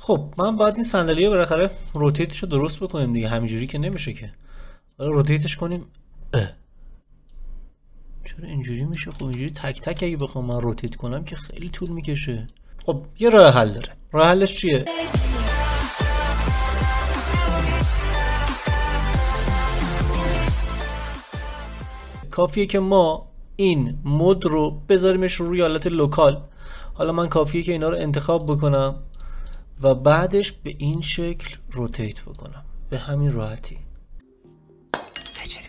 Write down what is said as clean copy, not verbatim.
خب من باید این صندلیه بالاخره روتیتش رو درست بکنیم دیگه، همینجوری که نمیشه که. حالا روتیتش کنیم. چرا اینجوری میشه؟ خب اینجوری تک تک اگه بخوام من روتیت کنم که خیلی طول میکشه. خب یه راه حل داره. راه حلش چیه؟ کافیه که ما این مود رو بذاریمش روی حالت لوکال. حالا من کافیه که اینا رو انتخاب بکنم و بعدش به این شکل روتیت بکنم، به همین راحتی.